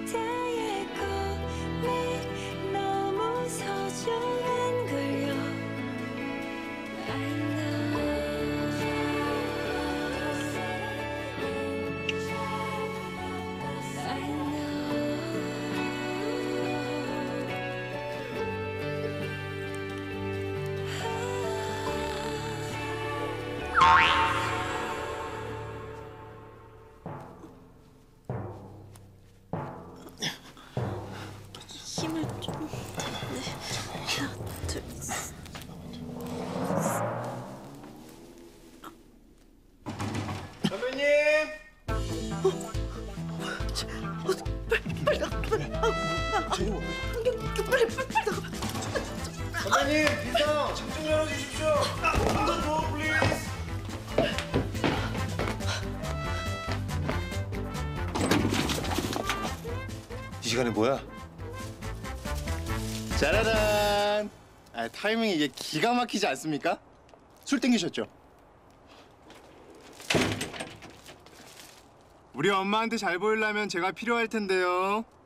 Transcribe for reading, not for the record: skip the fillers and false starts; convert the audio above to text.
그대의 꿈이 너무 소중한 걸요. I know. I 힘을 좀. 네. 하나, 둘, 셋. 선배님! 빨리 나가. 빨리 나가. 선배님! 비상! 창 좀 열어주십시오! 오픈 더 도어 플리즈! 이 시간에 뭐야? 짜라란! 타이밍이 이게 기가 막히지 않습니까? 술 땡기셨죠? 우리 엄마한테 잘 보이려면 제가 필요할 텐데요.